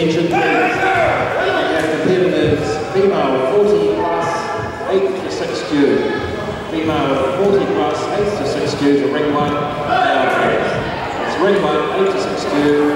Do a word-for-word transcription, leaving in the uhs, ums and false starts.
Attention please. We have competitors female forty plus eight to six due. Female forty plus eight to six due to ring one. Now, it's ring one, eight to six due.